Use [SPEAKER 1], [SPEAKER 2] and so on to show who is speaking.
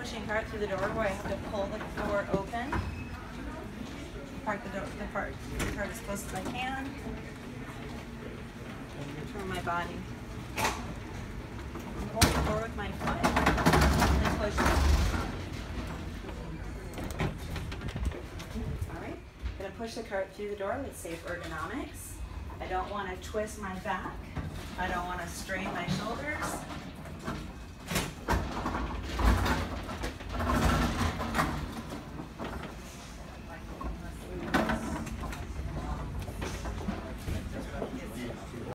[SPEAKER 1] pushing cart through the door where I have to pull the door open. Park the cart as close as I can. Turn my body. Hold the door with my foot and push it. Alright, I'm going to push the cart through the door with safe ergonomics. I don't want to twist my back. I don't want to strain my shoulders.